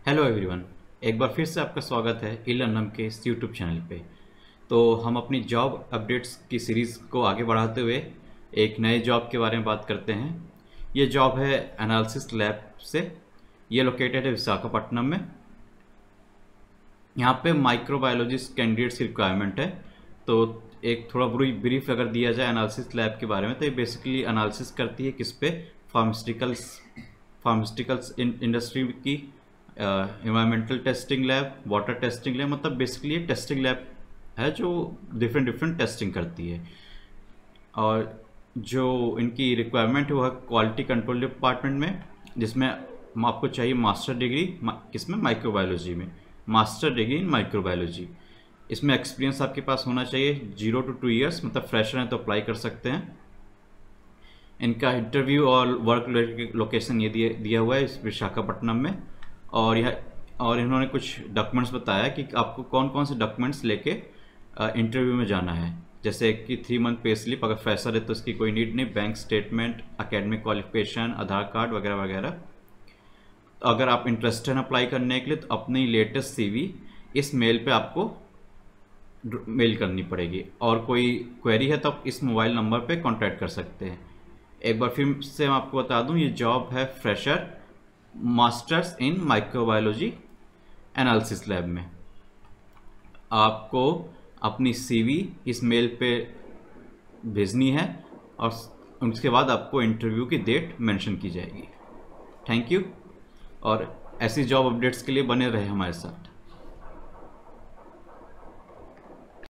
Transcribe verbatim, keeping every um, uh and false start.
Hello everyone. एक बार फिर से आपका स्वागत है इलर्नम के इस यूट्यूब चैनल पे। तो हम अपनी जॉब अपडेट्स की सीरीज़ को आगे बढ़ाते हुए एक नए जॉब के बारे में बात करते हैं। ये जॉब है एनालिसिस लैब से। ये लोकेटेड है विशाखापट्टनम में। यहाँ पे माइक्रोबायोलॉजिस्ट कैंडिडेट्स की रिक्वायरमेंट है। तो एक थोड़ा बुरी ब्रीफ अगर दिया जाए एनालिसिस लैब के बारे में, तो ये बेसिकली एनालिसिस करती है किस पे, फार्मास्यूटिकल्स फार्मास्यूटिकल्स इंडस्ट्री की environmental testing lab, water testing lab, मतलब बेसिकली ये टेस्टिंग लैब है जो डिफरेंट डिफरेंट टेस्टिंग करती है। और जो इनकी रिक्वायरमेंट है वो है क्वालिटी कंट्रोल डिपार्टमेंट में, जिसमें आपको चाहिए मास्टर डिग्री किसमें, माइक्रोबायोलॉजी में, मास्टर डिग्री इन माइक्रोबायोलॉजी। इसमें एक्सपीरियंस आपके पास होना चाहिए जीरो टू टू ईयर्स, मतलब फ्रेशर हैं तो अप्लाई कर सकते हैं। इनका इंटरव्यू और वर्क लोकेशन ये दिया दिया हुआ है इस विशाखापट्टनम में। और यह और इन्होंने कुछ डॉक्यूमेंट्स बताया कि आपको कौन कौन से डॉक्यूमेंट्स लेके इंटरव्यू में जाना है। जैसे कि थ्री मंथ पे स्लिप, अगर फ्रेशर है तो इसकी कोई नीड नहीं, bank statement, academic qualification, Aadhaar card वगैरह वगैरह। अगर आप इंटरेस्टेड हैं अप्लाई करने के लिए तो अपनी लेटेस्ट सीवी इस मेल पे आपको मेल करनी पड़ेगी। और कोई क्वेरी है तो आप इस मोबाइल नंबर पे कांटेक्ट कर सकते हैं। एक बार फिर से मैं आपको बता दूं, ये जॉब है fresher masters in microbiology analysis lab में। आपको अपनी सीवी इस मेल पे भेजनी है और उसके बाद आपको इंटरव्यू की डेट मेंशन की जाएगी। Thank you. और ऐसी जॉब अपडेट्स के लिए बने रहे हमारे साथ।